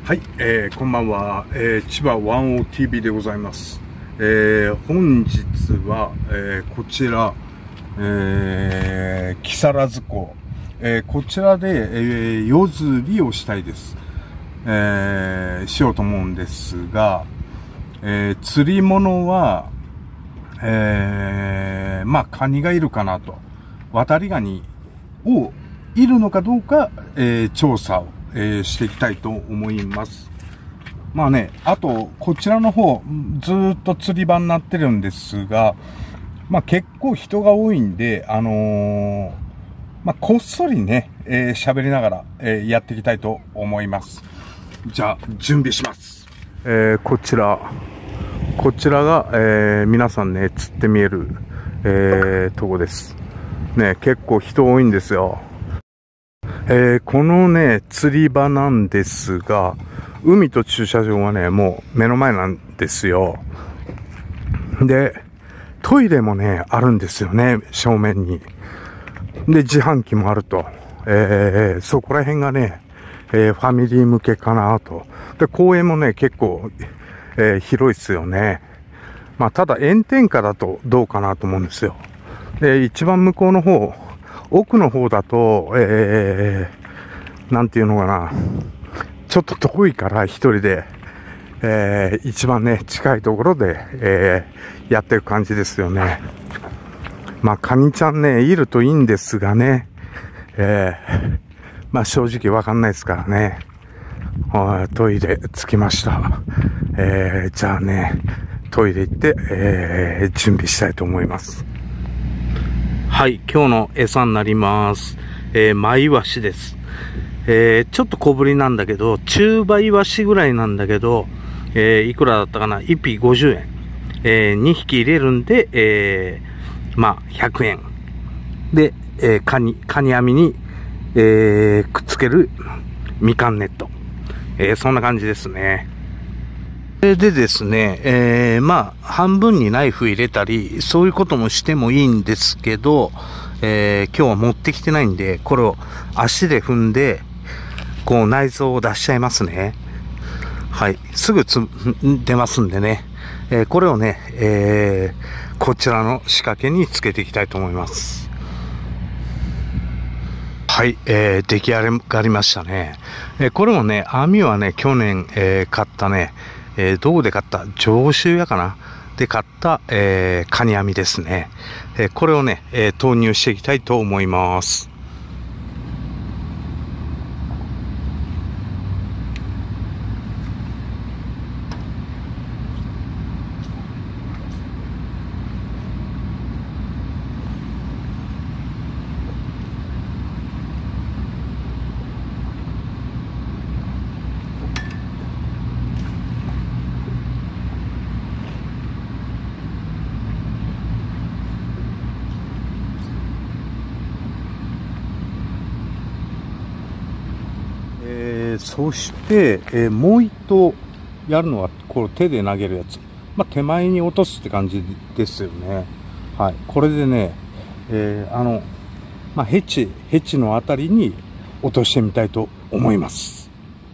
はい、こんばんは、千葉 1OTV でございます。本日は、こちら、木更津港、こちらで、夜釣りをしたいです。しようと思うんですが、釣り物は、カニがいるかなと。渡りガニをいるのかどうか、調査を、していきたいと思います。まあね、あと、こちらの方、ずーっと釣り場になってるんですが、結構人が多いんで、こっそりね、喋りながら、やっていきたいと思います。じゃあ、準備します。こちらが、皆さんね、釣って見える、とこです。ね、結構人多いんですよ。このね、釣り場なんですが、海と駐車場がね、もう目の前なんですよ。で、トイレもね、あるんですよね、正面に。で、自販機もあると。そこら辺がね、ファミリー向けかなと。で、公園もね、結構、広いですよね。ただ炎天下だとどうかなと思うんですよ。で、一番向こうの方、奥の方だと、なんていうのかな。ちょっと遠いから一人で、一番ね、近いところで、やってる感じですよね。カニちゃんね、いるといいんですがね、正直わかんないですからね。トイレ着きました。じゃあね、トイレ行って、準備したいと思います。はい、今日の餌になります。マイワシです。ちょっと小ぶりなんだけど、中バイワシぐらいなんだけど、いくらだったかな ?1 匹50円。2匹入れるんで、100円。で、カニ網に、くっつけるみかんネット。そんな感じですね。でですね、半分にナイフ入れたり、そういうこともしてもいいんですけど、今日は持ってきてないんで、これを足で踏んで、こう内臓を出しちゃいますね。はい。すぐ出ますんでね。これをね、こちらの仕掛けにつけていきたいと思います。はい。出来上がりましたね。これもね、網はね、去年、買ったね、どこで買った上州屋かなで買った、カニ網ですね。これをね、投入していきたいと思います。そして、もう一頭やるのは、こう手で投げるやつ。手前に落とすって感じですよね。はい。これでね、ヘチのあたりに落としてみたいと思います。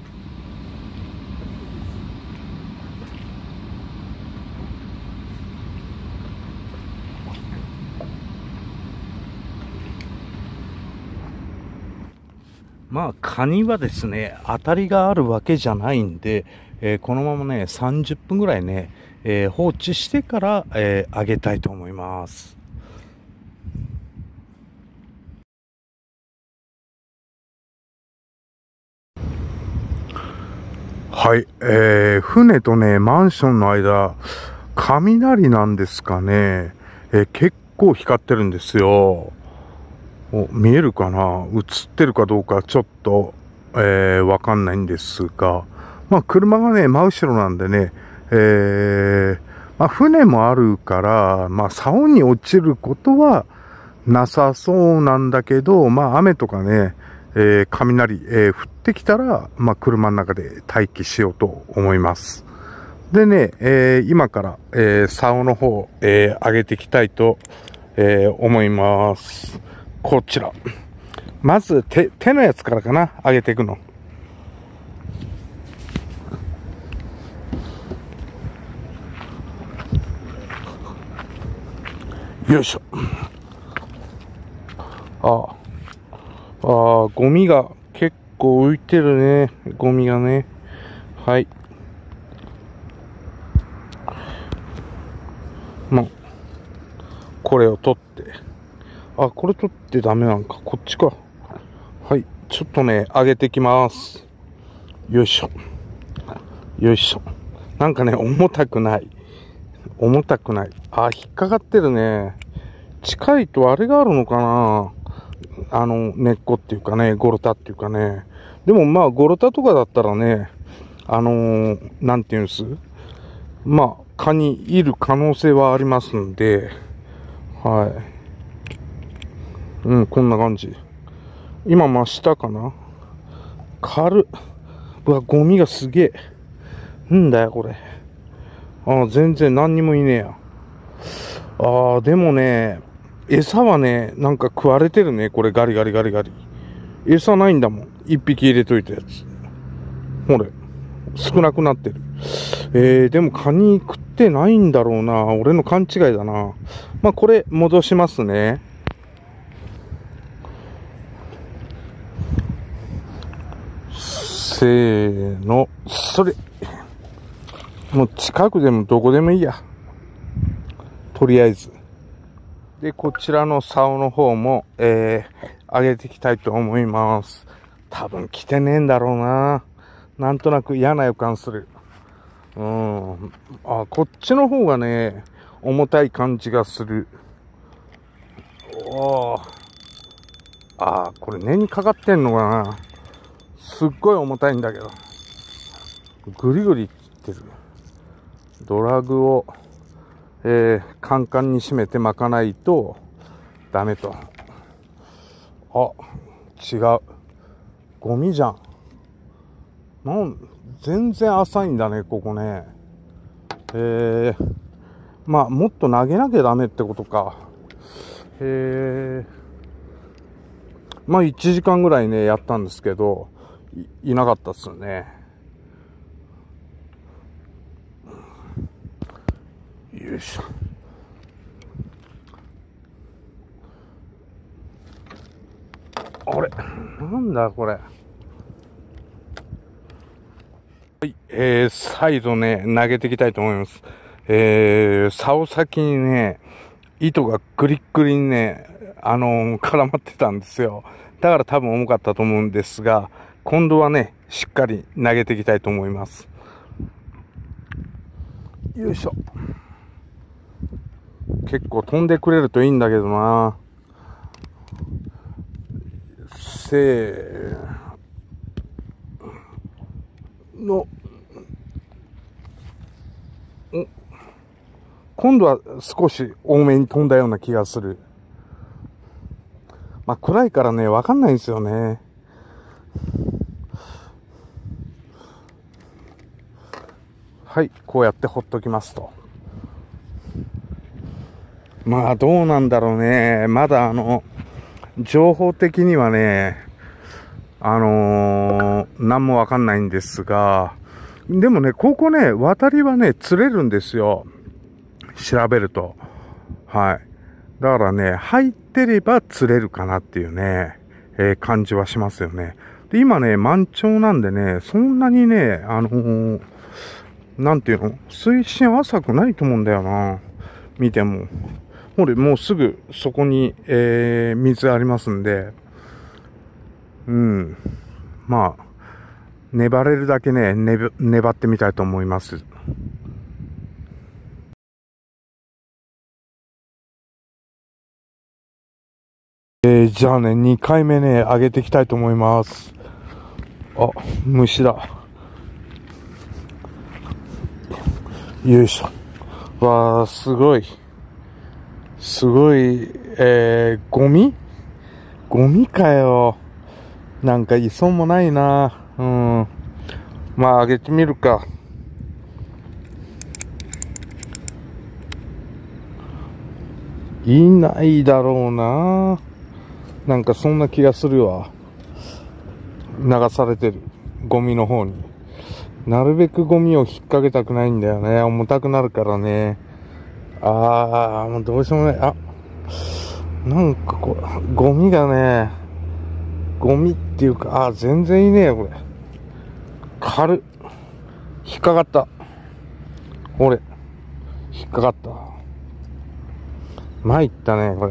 カニはですね、当たりがあるわけじゃないんで、このままね、30分ぐらいね、放置してから、揚げたいと思います。はい、船とね、マンションの間、雷なんですかね、結構光ってるんですよ。見えるかな映ってるかどうかちょっと、わかんないんですが、車がね、真後ろなんでね、船もあるから、竿に落ちることはなさそうなんだけど、雨とかね、雷、降ってきたら、車の中で待機しようと思います。でね、今から、竿の方、上げていきたいと、思います。こちら。まず手のやつからかな、上げていくの。 よいしょ。ゴミが結構浮いてるね。ゴミがね。はい。これを取って。これ取ってダメなんか。こっちか。はい。ちょっとね、上げてきます。よいしょ。よいしょ。なんかね、重たくない。重たくない。引っかかってるね。近いとあれがあるのかな、根っこっていうかね、ゴロタっていうかね。でもまあ、ゴロタとかだったらね、なんていうんです、蚊にいる可能性はありますんで、はい。こんな感じ。今真下かな。軽っ。うわ、ゴミがすげえ。んだよ、これ。全然何にもいねえや。でもね、餌はね、なんか食われてるね。これガリガリガリガリ。餌ないんだもん。一匹入れといたやつ。ほれ。少なくなってる。でもカニ食ってないんだろうな。俺の勘違いだな。これ戻しますね。せーの。それ。もう近くでもどこでもいいや。とりあえず。で、こちらの竿の方も、上げていきたいと思います。多分来てねえんだろうな。なんとなく嫌な予感する。こっちの方がね、重たい感じがする。これ根にかかってんのかな。すっごい重たいんだけど。ぐりぐり切ってる。ドラグを、カンカンに締めて巻かないとダメと。違う。ゴミじゃん。全然浅いんだね、ここね。もっと投げなきゃダメってことか。1時間ぐらいね、やったんですけど、いなかったっすよね。よいしょ。あれなんだこれ。はい、再度ね、投げていきたいと思います。竿先にね、糸がグリッグリにね、絡まってたんですよ。だから多分重かったと思うんですが、今度はね、しっかり投げていきたいと思います。よいしょ。結構飛んでくれるといいんだけどな。せーの。今度は少し多めに飛んだような気がする。暗いからね、わかんないんですよね。はい、こうやってほっときますと。どうなんだろうね。まだ情報的にはね、なんもわかんないんですが、でもね、ここね、渡りはね、釣れるんですよ。調べると。はい。だからね、入ってれば釣れるかなっていうね、感じはしますよね。で、今ね、満潮なんでね、そんなにね、なんていうの、水深浅くないと思うんだよな。見ても。ほれ、もうすぐそこに、水ありますんで、粘れるだけね、粘ってみたいと思います。じゃあね、2回目ね、上げていきたいと思います。虫だ。よいしょ。わー、すごい。すごい、ゴミかよ。なんかいそうもないな。上げてみるか。いないだろうな。なんかそんな気がするわ。流されてる。ゴミの方に。なるべくゴミを引っ掛けたくないんだよね。重たくなるからね。もうどうしようもない。 なんかゴミがね、ゴミっていうか、全然いねえよ、これ。軽っ。引っかかった。俺、引っかかった。参ったね、これ。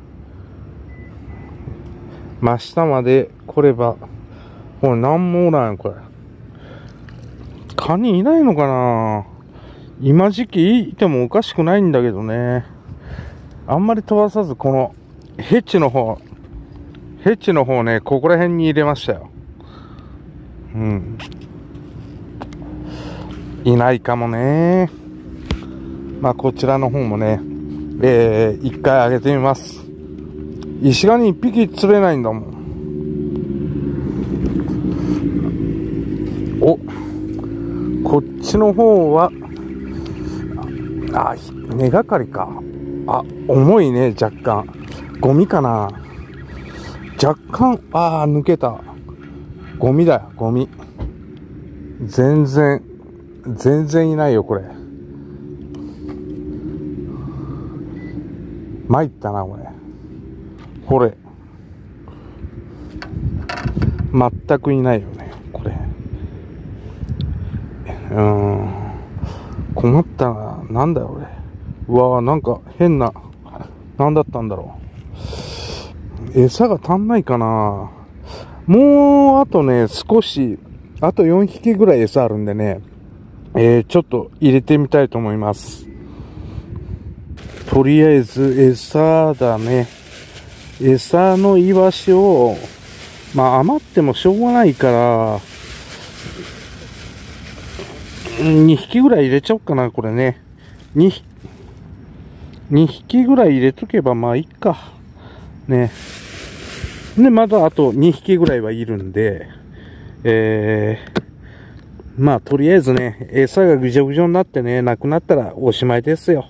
真下まで来れば、これなんもおらんよ、これ。カニいないのかな？今時期いてもおかしくないんだけどね。あんまり飛ばさず、この、ヘッジの方ね、ここら辺に入れましたよ。うん。いないかもね。まあ、こちらの方もね、一回上げてみます。石ガニ一匹釣れないんだもん。お、こっちの方は、根がかりか。重いね、若干。ゴミかな。若干、抜けた。ゴミだよ、ゴミ。全然いないよ、これ。参ったな、これ。これ。全くいないよね、これ。困ったな。なんだよ、俺。うわなんか変な、なんだったんだろう。餌が足んないかな。もう、あとね、少し、あと4匹ぐらい餌あるんでね、ちょっと入れてみたいと思います。とりあえず、餌だね。餌のイワシを、余ってもしょうがないから、2匹ぐらい入れちゃおうかな、これね。2匹ぐらい入れとけばいいか。ね。で、まだあと2匹ぐらいはいるんで、とりあえずね、餌がぐじゃぐじゃになってね、なくなったらおしまいですよ。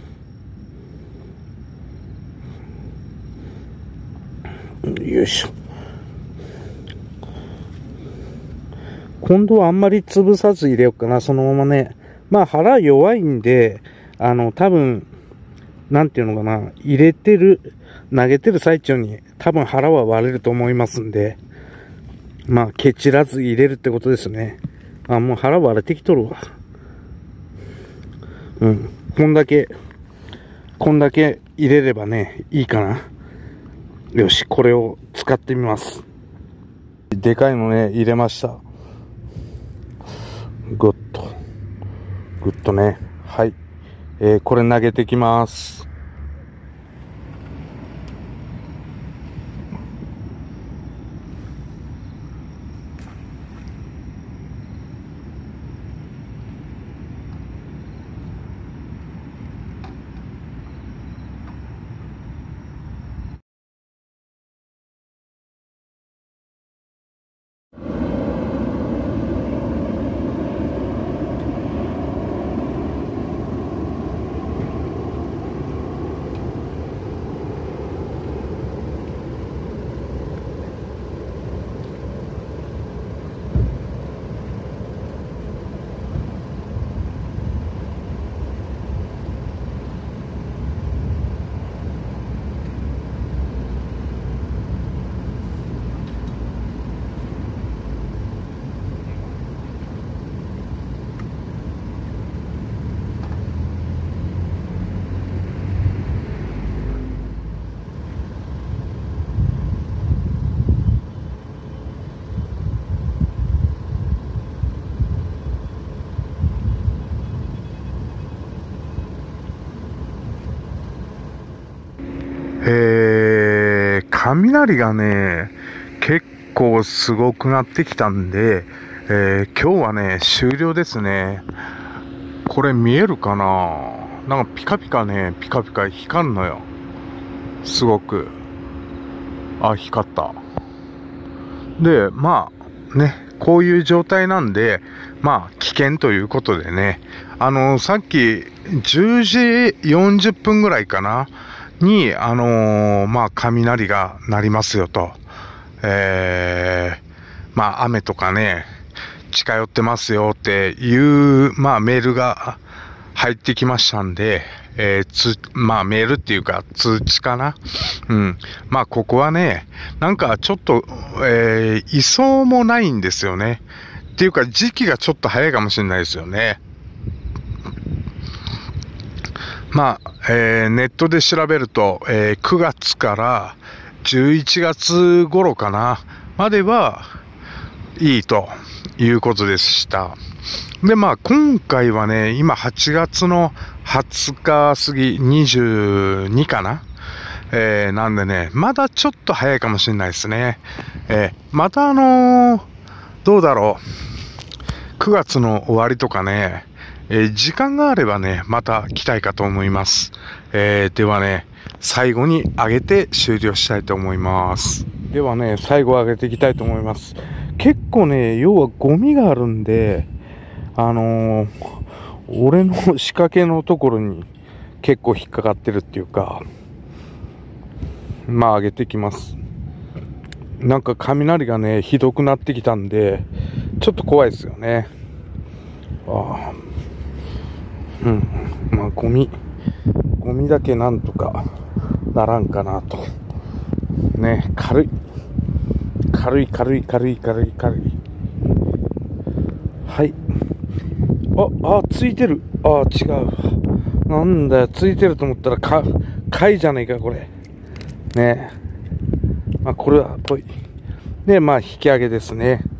よいしょ。今度はあんまり潰さず入れようかな、そのままね。腹弱いんで、多分、なんていうのかな、投げてる最中に多分腹は割れると思いますんで、ケチらず入れるってことですね。もう腹割れてきとるわ。うん。こんだけ入れればね、いいかな。よし、これを使ってみます。でかいのね、入れました。ぐっとね。はい。これ投げてきます。雷がね、結構すごくなってきたんで、今日はね、終了ですね。これ見えるかな？なんかピカピカ光るのよ。すごく。光った。で、こういう状態なんで、危険ということでね、さっき10時40分ぐらいかな、に、雷が鳴りますよと。雨とかね、近寄ってますよっていう、メールが入ってきましたんで、 まあメールっていうか通知かな。うん。まあここはね、なんかちょっと、いそうもないんですよね。っていうか時期がちょっと早いかもしれないですよね。まあ、ネットで調べると、9月から11月頃かな、まではいいということでした。で、まあ、今回はね、今8月の20日過ぎ、22かな、なんでね、まだちょっと早いかもしれないですね。またどうだろう。9月の終わりとかね、時間があればね、また来たいかと思います。ではね、最後に上げて終了したいと思います。ではね、最後上げていきたいと思います。結構ね、要はゴミがあるんで、俺の仕掛けのところに結構引っかかってるっていうか、まあ上げてきます。なんか雷がね、ひどくなってきたんで、ちょっと怖いですよね。うん。まあゴミだけなんとかならんかなと。ね、軽い。はい。ついてる。違う。なんだよ、ついてると思ったら貝じゃねえか、これ。ね。まあ、これはぽい。で、まあ、引き上げですね。